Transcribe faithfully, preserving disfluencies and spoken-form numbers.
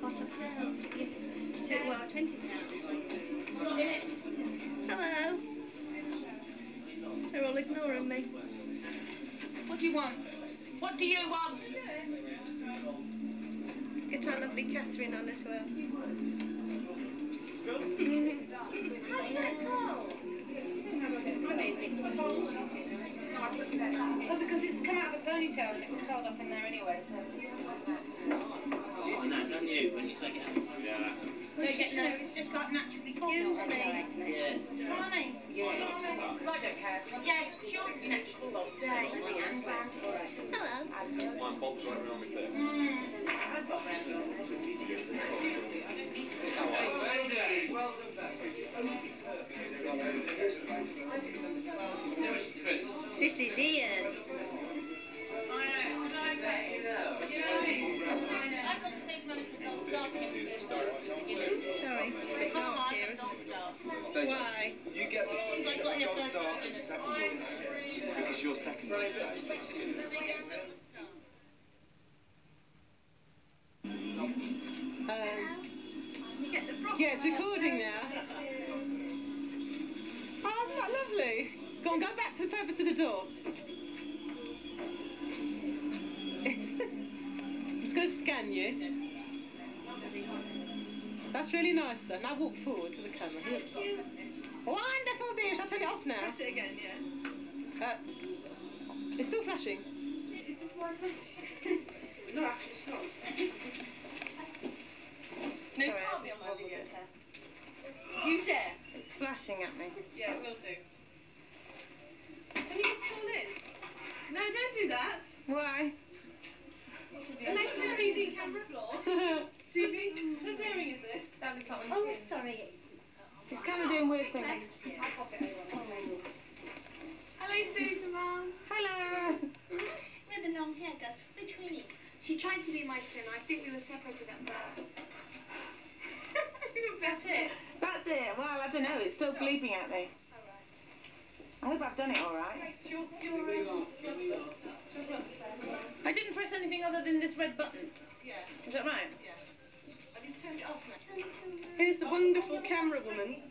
pot of pounds to give to, well, twenty pounds. Hello. They're all ignoring me. What do you want? What do you want? Get our lovely Catherine on as well. Oh, because it's come out of a ponytail and it was curled up in there anyway, so... Isn't that done you when you take it out? Yeah. Don't get no, it's just like naturally Excuse me. Yeah. Mommy? Yeah. Because I don't care. Yes, because yours is natural Bob's day. Hello. My bob's right around my face. Well done, This is Ian. I've got the stage management gold star for you. Sorry, it's a bit dark here, isn't it? Why? You get the I got here gold first star in and the second one, because you're second on stage. So you get a silver star. Um, You get the proper yeah, it's recording now. Oh, isn't that lovely? Go on, go back to further to the door. I'm just going to scan you. That's really nice, sir. Now walk forward to the camera. Here. Wonderful, dear. Shall I turn it off now? Press it again, yeah. Uh, it's still flashing. Is this one? No, actually, it's not. No, Sorry, can't be I on just my video. wobbled You dare? It's flashing at me. Yeah, it will do. Can you just call in? No, don't do that. Why? Imagine a T V camera floor. T V? Whose hearing is this? That was something. Oh, sorry. It's kind of doing weird things. I'll pop it over. Hello, Susan, Mum. Hello. With the long hair goes between it. She tried to be my twin. I think we were separated at birth. That's it. That's it. Well, I don't know. It's still bleeping at me. I hope I've done it all right. You're, you're, uh, I didn't press anything other than this red button. yeah, Is that right? yeah. Have you turned it off now? Here's the wonderful camera woman.